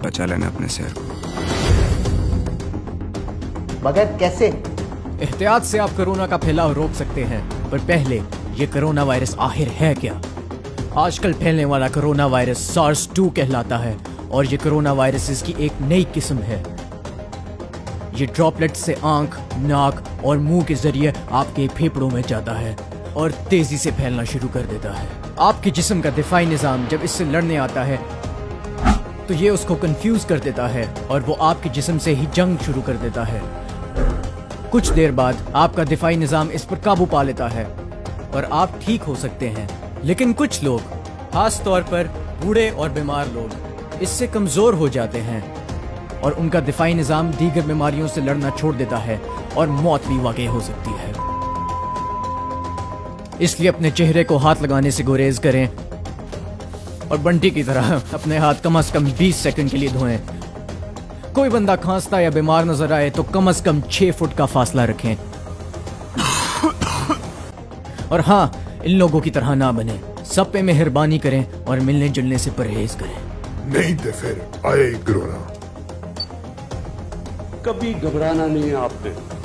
बचा लेना अपने शहर को। मगर कैसे? एहतियात से आप कोरोना का फैलाव रोक सकते हैं, पर पहले ये कोरोना वायरस आखिर है क्या? आजकल फैलने वाला कोरोना वायरस SARS-2 कहलाता है और ये कोरोना वायरस की एक नई किस्म है। ये ड्रॉपलेट से आंख, नाक और मुंह के जरिए आपके फेफड़ों में जाता है और तेजी से फैलना शुरू कर देता है। आपके जिस्म का दिफाई निजाम जब इससे लड़ने आता है तो ये उसको कंफ्यूज कर देता है और वो आपके जिस्म से ही जंग शुरू कर देता है। कुछ देर बाद आपका दिफाई निजाम इस पर काबू पा लेता है और आप ठीक हो सकते हैं। लेकिन कुछ लोग, खास तौर पर बूढ़े और बीमार लोग, इससे कमजोर हो जाते हैं और उनका दिफाई निजाम दीगर बीमारियों से लड़ना छोड़ देता है और मौत भी वाक़ई हो सकती है। इसलिए अपने चेहरे को हाथ लगाने से गुरेज करें और बंटी की तरह अपने हाथ कम से कम 20 सेकंड के लिए धोएं। कोई बंदा खांसता या बीमार नजर आए तो कम से कम 6 फुट का फासला रखें। और हाँ, इन लोगों की तरह ना बने, सब पे मेहरबानी करें और मिलने जुलने से परहेज करें। नहीं तो फिर आए कोरोना। कभी घबराना नहीं है आपने।